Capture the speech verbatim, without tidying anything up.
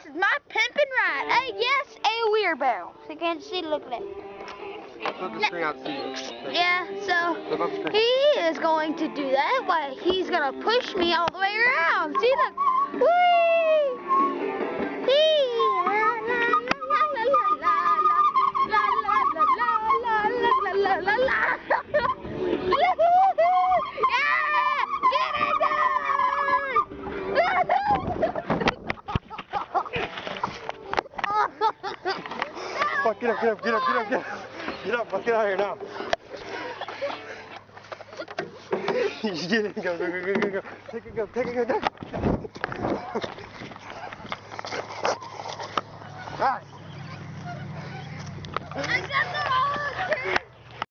is my pimpin' ride. Uh, yes, a wheelbarrow. So you can't see, look at that. Flip the screen out to see you. Yeah, so he is going to do that, but he's going to push me all the way around. See, look. Whee! Whee! La la la la la la la la la la la. Yeah! Get it done! Fuck, get up, get up, get up, get up, get up. Get up, let's get out of here now. You get it, go, go, go, go, go, go. Take it, go, take it, go, go. Alright.